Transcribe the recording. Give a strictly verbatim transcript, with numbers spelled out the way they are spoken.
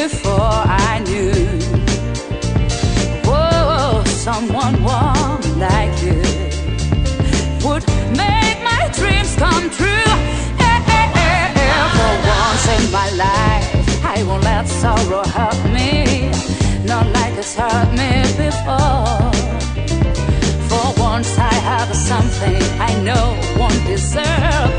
before I knew. Whoa, someone warm like you would make my dreams come true. Yeah, yeah, yeah, yeah. For once in my life, I won't let sorrow hurt me, not like it's hurt me before. For once I have something I know won't deserve